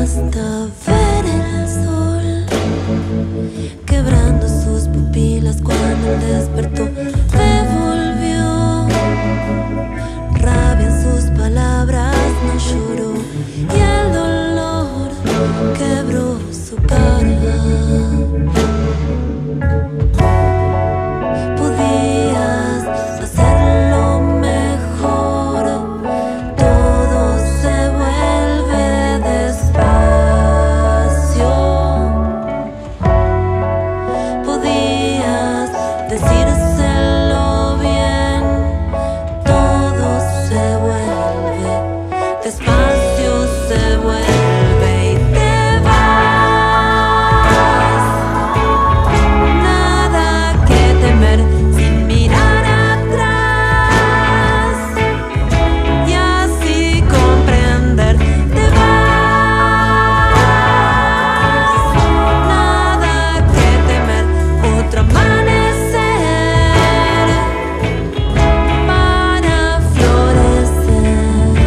hasta ver el sol quebrando sus pupilas cuando él despertó. Devolvió rabia en sus palabras, no lloró y el dolor quebró su cara. Podías hacerlo mejor, todo se vuelve despacio. Podías decírselo bien, todo se vuelve despacio, se vuelve y te vas. Nada que temer sin mirar atrás y así comprender. Te vas. Nada que temer, otro amanecer para florecer.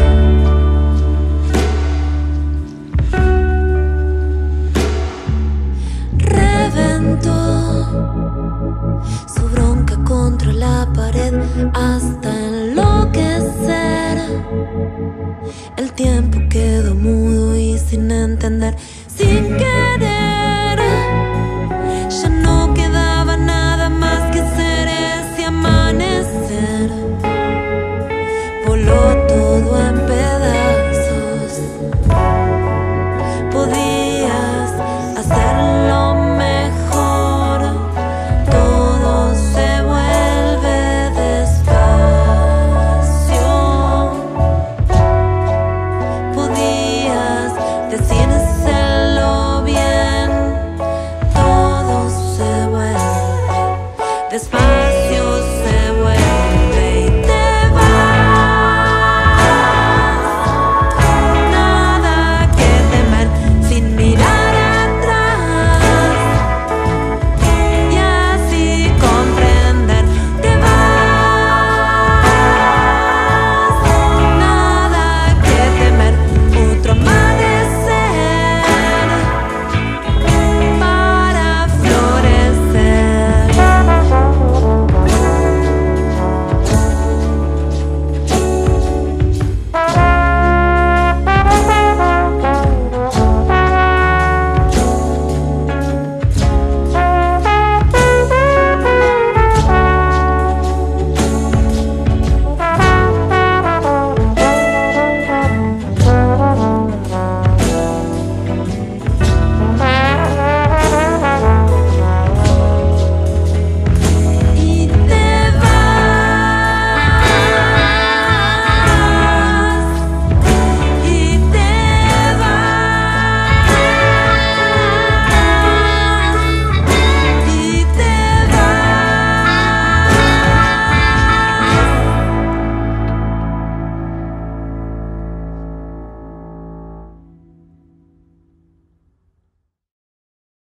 Reventó su bronca contra la pared hasta enloquecer. El tiempo quedó mudo y sin entender.